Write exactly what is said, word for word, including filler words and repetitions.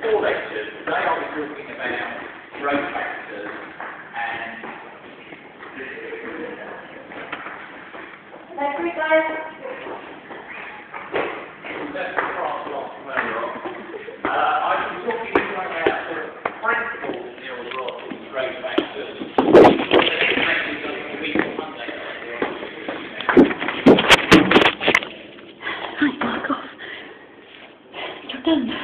four lectures. Today I'll be talking about growth factors and... That's great, guys. That's the cross off further on. Uh, I've been talking about sort of principles in neurological growth factors. Hi, Mark off. You're done.